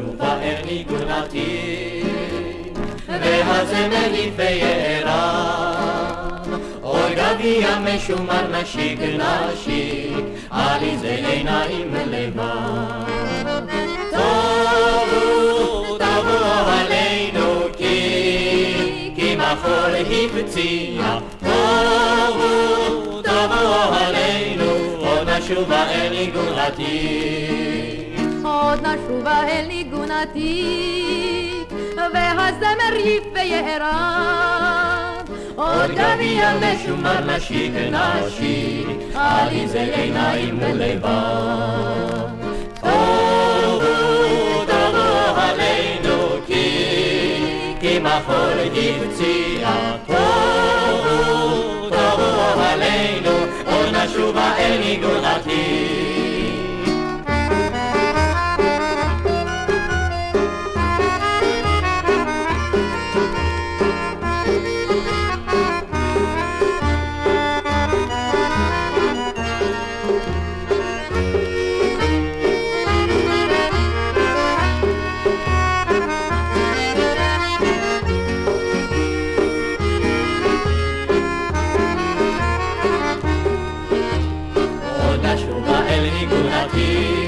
נשובה אל ניגונתי, והזמר יפה יערה. אוי גביע משומר נשיק נשיק, עליזה עיניים לבן. טובו עלינו כי מחול הפציע. טובו עלינו, עוד נשובה אל ניגונתי. עוד נשובה אל ניגונתי, והזמר יפה יערב. עוד גביע משומר נשיק נשיק, עליזה עיניים ולבן. טובו עלינו כי מחול הפציע. טובו עלינו, עוד נשובה אל ניגונתי. נשובה אל ניגונתי,